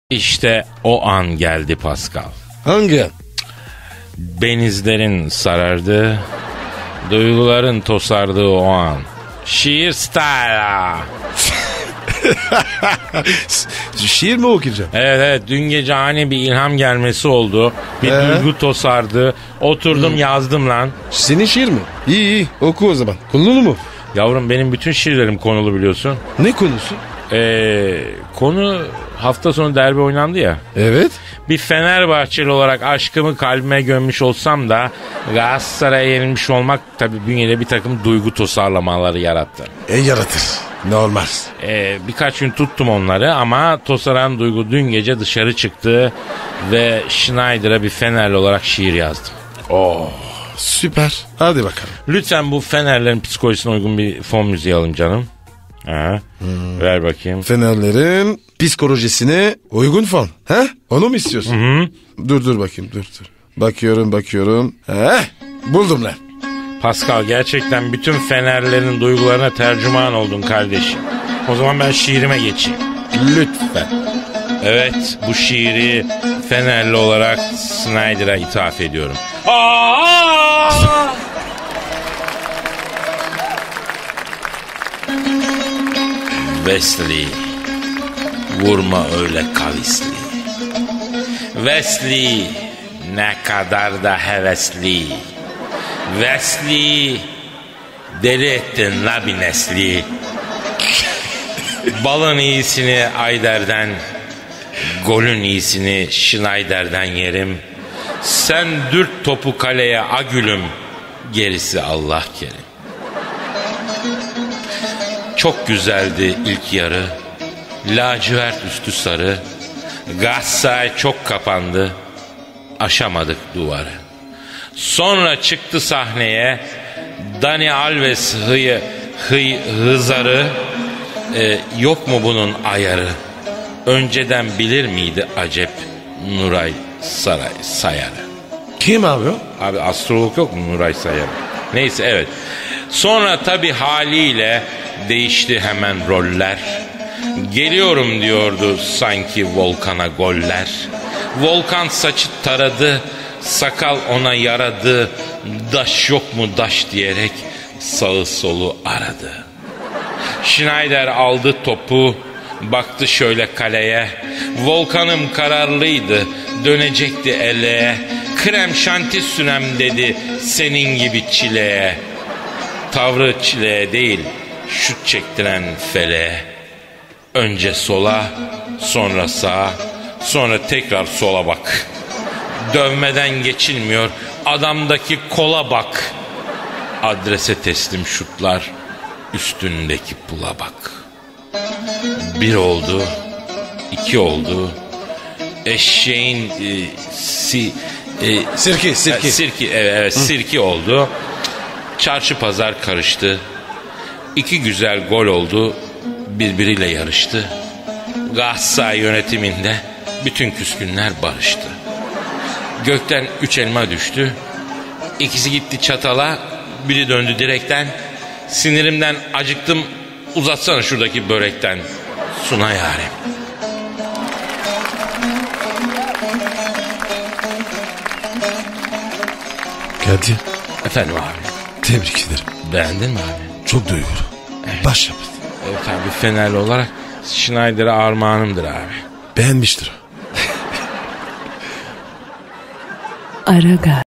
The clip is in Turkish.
İşte o an geldi Pascal. Hangi an? Benizlerin sarardı, duyguların tosardığı o an. Şiir style. Şiir mi okuyacağım? Evet, dün gece ani bir ilham gelmesi oldu. Bir duygu tosardı. Oturdum yazdım lan. Senin şiir mi? İyi oku o zaman. Konulu mu? Yavrum benim bütün şiirlerim konulu biliyorsun. Ne konusu? Konu hafta sonu derbi oynandı ya. Evet. Bir Fenerbahçeli olarak aşkımı kalbime gömmüş olsam da Galatasaray'a yenilmiş olmak tabii bünyede bir takım duygu tosarlamaları yarattı. Yaratır. Normal. Birkaç gün tuttum onları ama tosaran duygu dün gece dışarı çıktı ve Schneider'a bir Fenerli olarak şiir yazdım. Süper. Hadi bakalım. Lütfen bu Fenerlerin psikolojisine uygun bir fon müziği alın canım. Ver bakayım. Fenerlerin psikolojisine uygun fon. Onu mu istiyorsun? Hı. Dur bakayım dur. Bakıyorum. Buldum lan. Pascal gerçekten bütün Fenerlerin duygularına tercüman oldun kardeşim. O zaman ben şiirime geçeyim. Lütfen. Evet, bu şiiri Fenerli olarak Schneider'a ithaf ediyorum. Wesley, vurma öyle kavisli. Wesley, ne kadar da hevesli. Wesley, deli ettin la bir nesli. Balın iyisini Ayder'den, golün iyisini Schneider'den yerim. Sen dürt topu kaleye agülüm, gerisi Allah kerim. Çok güzeldi ilk yarı, lacivert üstü sarı. Galatasaray çok kapandı, aşamadık duvarı. Sonra çıktı sahneye Dani Alves hızarı. Yok mu bunun ayarı? Önceden bilir miydi acep Nuray Sayar'ı? Kim abi o? Abi astrolog yok mu Nuray Sayar? Neyse evet. Sonra tabii haliyle değişti hemen roller. Geliyorum diyordu sanki Volkan'a goller. Volkan saçı taradı, sakal ona yaradı. Daş yok mu daş diyerek sağı solu aradı. Schneider aldı topu, baktı şöyle kaleye. Volkan'ım kararlıydı, dönecekti eleğe. Krem şanti sünem dedi senin gibi çileğe. Tavrı çileğe değil, şut çektiren feleğe. Önce sola, sonra sağa, sonra tekrar sola bak. Dövmeden geçilmiyor, adamdaki kola bak. Adrese teslim şutlar, üstündeki pula bak. 1 oldu, 2 oldu. Eşeğin Sirki. sirki oldu. Çarşı pazar karıştı. 2 güzel gol oldu, birbiriyle yarıştı. Galatasaray yönetiminde bütün küskünler barıştı. Gökten 3 elma düştü. İkisi gitti çatala, biri döndü direkten. Sinirimden acıktım, uzatsana şuradaki börekten. Suna yarim. Kadir. Efendim abi. Tebrik ederim. Beğendin mi abi? Çok duygulu. Evet. Başyapıt. Evet abi, Fenerli olarak Schneider'a armağanımdır abi. Beğenmiştir o. Aragaz.